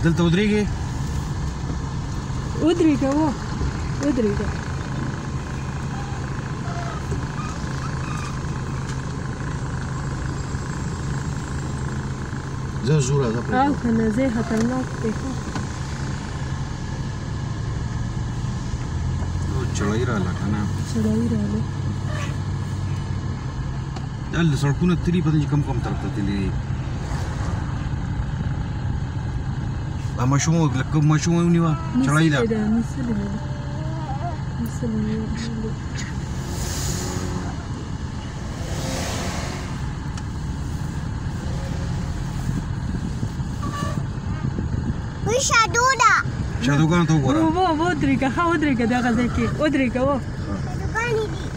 دلته ودرېږې ودرېږه ودرېږه زه زور راځه او که نه ځای خطرناک دی چړۍ راغله که نه چړۍ راغله دلته سړکونه تلي پته چې کوم طرف ته تللي دي دا ماشوم لکه ماشوم ونیوه چړۍ ده نیسلې ده وی شادو ده شادوګانو ته وګوره ودرېږه ښه ودرېږه دغه ځای کې ودرېږه شادوګانې دي